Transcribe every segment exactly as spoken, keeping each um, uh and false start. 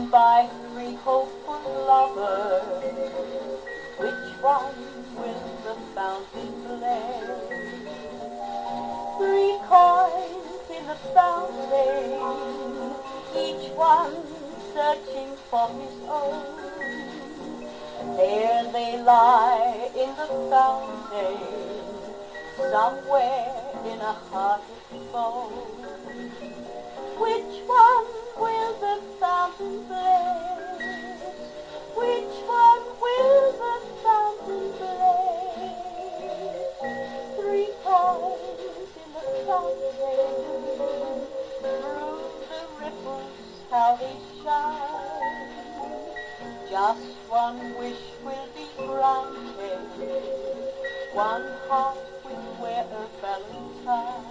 by three hopeful lovers. Which one will the fountain bless? Three coins in the fountain, each one searching for his own. There they lie in the fountain, somewhere in a heart of stone. Which one will the fountain bless? Which one will the fountain bless? Three coins in the fountain, through the ripples how they shine. Just one wish will be granted, one heart will wear a valentine.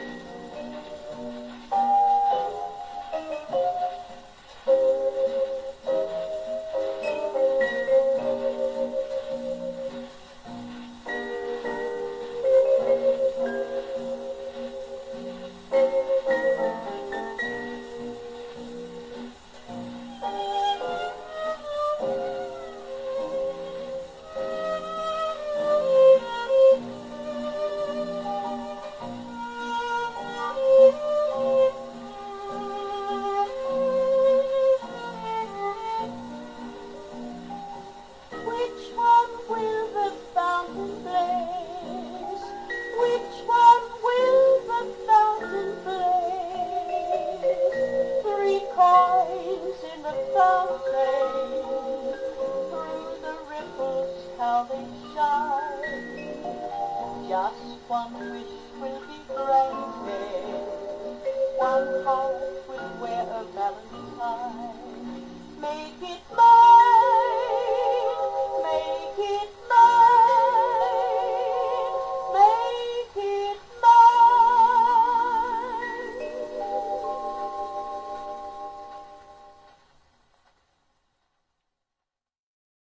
Just one wish will be granted, one heart will wear a valentine. Make it mine.